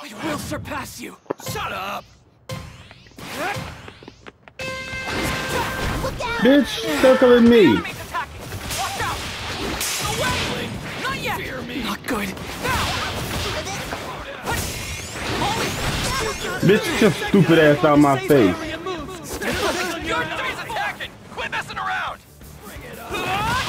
I will surpass you. Shut up. Look out! Bitch, circling me. Enemies attacking. Watch out. Away. Not yet. Fear me. Not good. Now. Bitch, get your stupid ass out of my face. Your three's attacking. Quit messing around. Bring it up.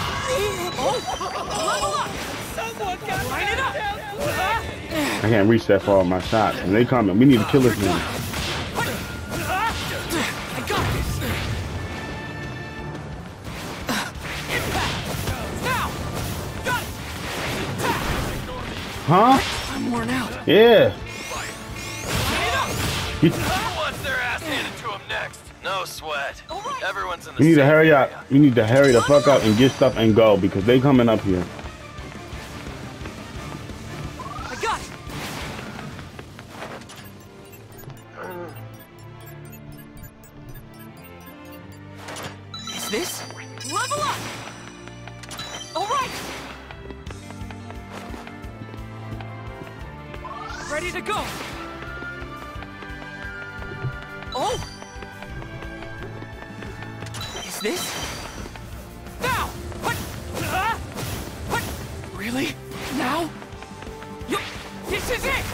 Level up. Someone got line it up. I can't reach that far with my shots. And they coming. We need to kill this man. I got this. Impact. Now. Got it. Huh? I'm worn out. Yeah. Who wants their ass handed to him next? No sweat. Everyone's in the We need to same hurry area. up. We need to hurry the fuck up and get stuff and go because they coming up here. I got it. Is this? Level up. All right. Ready to go. Oh. Is this? Now. What? Really? Now? This is it.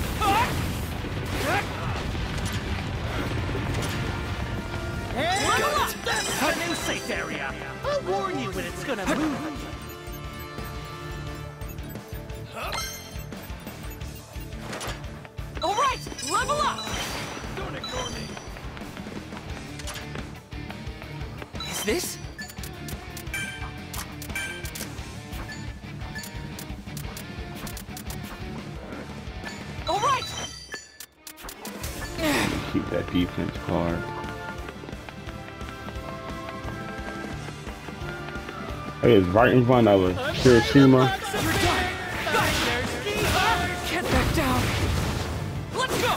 Got it. That's a new safe area. I'll warn you when it's gonna move. All right, level up. Don't ignore me. Is this? All right. Keep that defense card. Hey, it's right in front of us. Hiroshima. You're done. Can't back down. Let's go.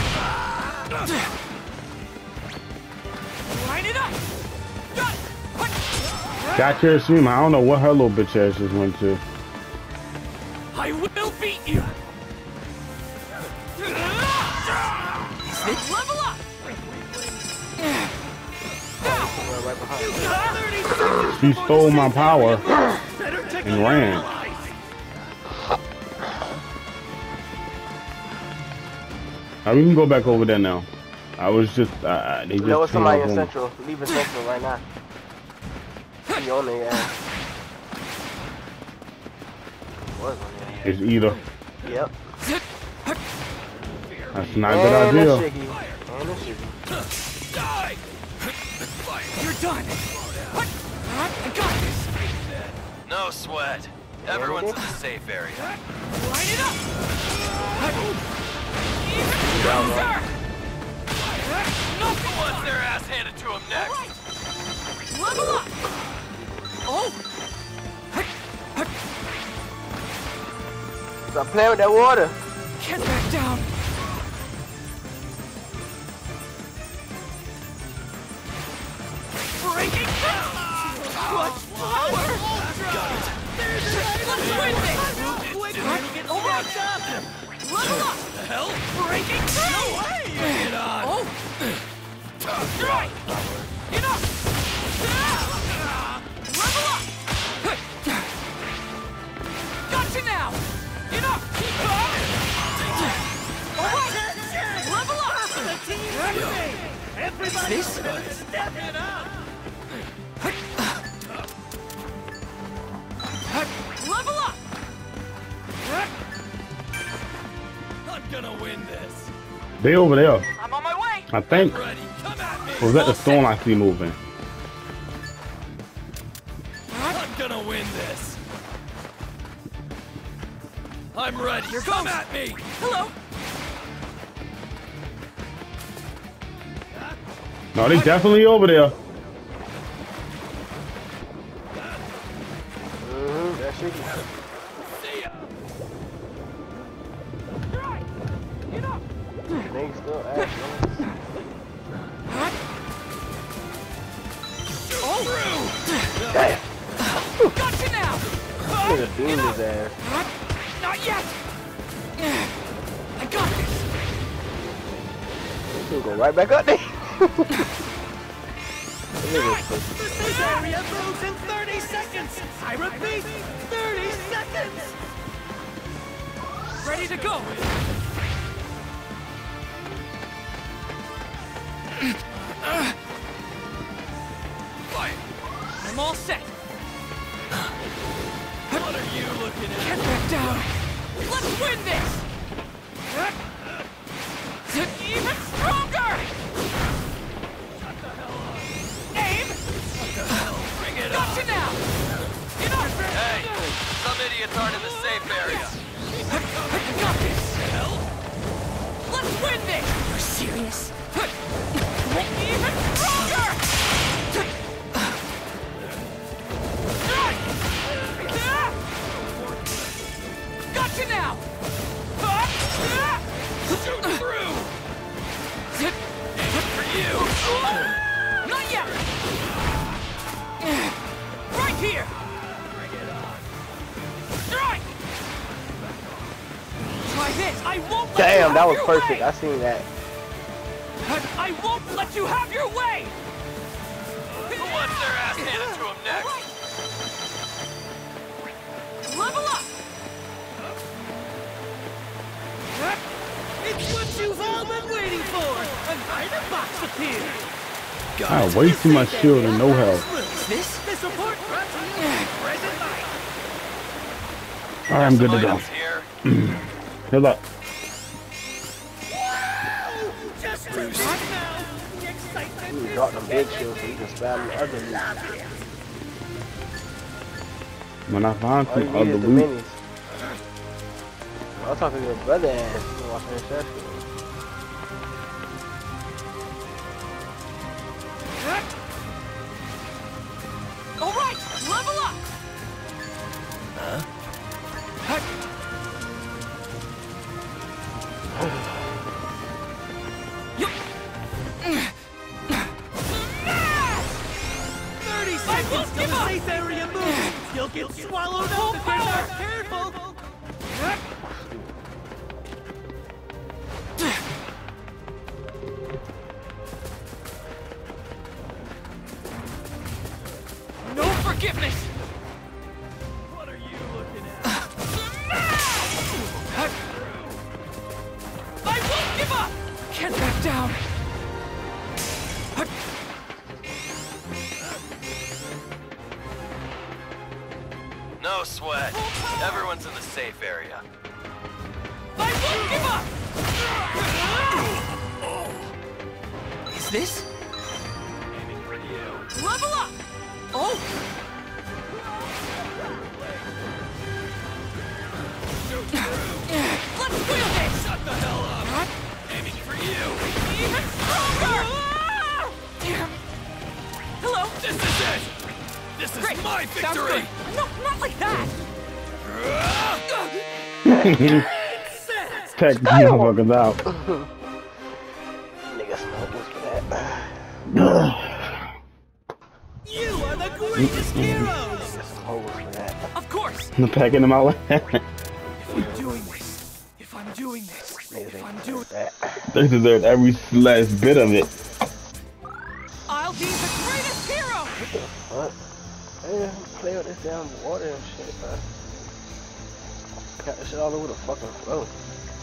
Line it up. Got it. Got Hiroshima. I don't know what her little bitch ass just went to. I will beat you. Is this level up? She stole my power and ran. Alright, we can go back over there now. I was just, they just There was somebody in came up Central. Leaving Central right now. He on there, yeah. Was on there. It's either. Yep. That's not a good And idea. the Shiggy. And the Shiggy. Die. You're done. I got this. No sweat. Everyone's in the safe area. Line it up. Who wants their ass handed to him next? Level up. Oh. Stop playing with that water. Get back down. Breaking through. What power? Let's win this. All right. Level up. The hell? Breaking through. No way! Get on! Oh. Right. Enough. Level up. Gotcha now. Enough. All right. Level up. Everybody, This? step it up. Level up. I'm gonna win this. They over there. I'm on my way. I think. Ready? Come at me. Or was that the stone I see moving? I'm gonna win this. I'm ready. Here Come goes. at me. Hello. No, they definitely over there. That Shiggy. See ya. Right. Enough. They still ass. Oh. Damn. Gotcha now. Nigga doomed his ass. Not yet. I got this. He'll go right back up there. This area moves in 30 seconds! I repeat, 30 seconds! Ready to go! Fire! I'm all set! What are you looking at? Get back down! Let's win this! Even stronger! Aim! Bring it on. Gotcha now! Enough! Hey, some idiots aren't in the safe area. I got this! Let's win this! You're serious? Even stronger! Gotcha now! Shoot through! For you! Not yet! Right here! Strike! Try this! I won't let Damn, you that have was your perfect. way. I seen that. I won't let you have your way! Who wants their ass handed to them next? Level up! It's what you've all been waiting for! An item box appeared! I wasted my shield and no health. This report brought to you by Present Light. Alright, I'm good to go. Items here. Good luck. Just right now, the excitement You is dropped them big shields so you can spam the other loot. When I find All some you other need is the loot, minis. I'll talk to your brother ass. You watching this shit. All right, level up! I won't give up! Safe area move! You'll get swallowed up if you're not careful! No forgiveness! What are you looking at? I won't give up! Get back down! No sweat. Everyone's in the safe area. I won't give up! Is this? Aiming for you. Level up! Oh! Let's wheel this! Shut the hell up! Aiming for you. Even stronger! Ah! Damn! Hello? This is it! This is Great! my Sounds victory! good. No, not like that! check these motherfuckers out. Nigga smokers for that. You are the greatest heroes! Nigga some hoes for that. Of course! I'm packing them out like that. If I'm doing this, Niggas if I'm ain't doing for that. They deserve every last bit of it. I'll be the greatest hero! What? Hey, play with this damn water and shit, man. Got this shit all over the fucking floor.